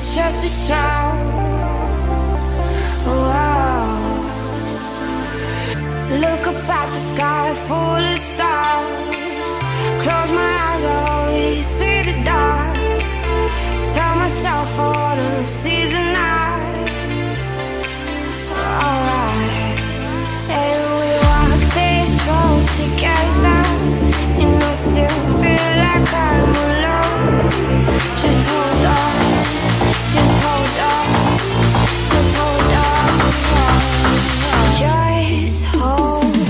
just a show. Look up at the sky full of stars. Close my eyes, I always see the dark. Tell myself I wanna seize the night. Alright, and we walk this road together, and I still feel like I'm alone. Just hold on, just hold on, just hold on. Just hold on.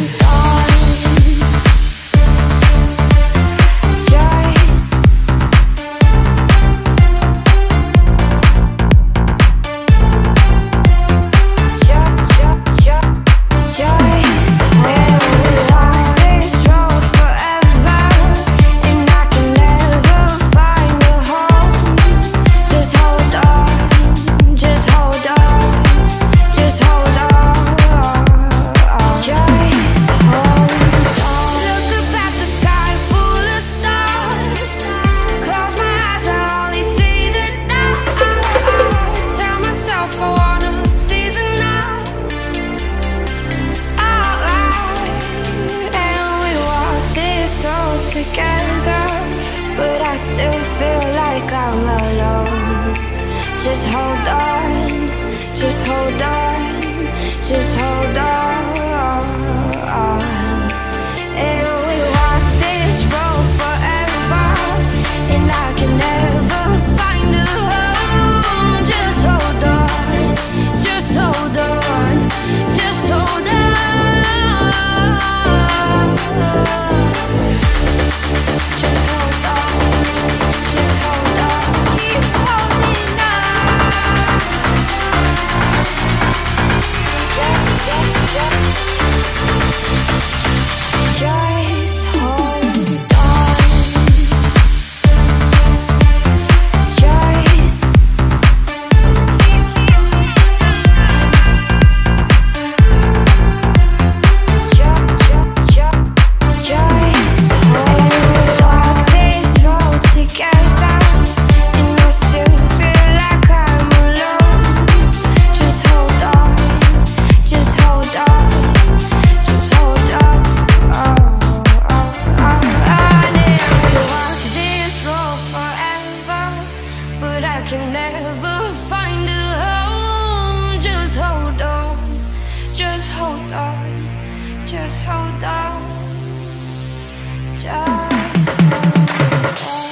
Together, but I still feel like I'm alone. Just hold on, just hold on, just hold on. And we walk this road forever, and I can never find a home. Just hold on, just hold on, just hold on. Just hold on, just hold on, keep holding on. Just hold on. I can never find a home. Just hold on, just hold on, just hold on, just hold on.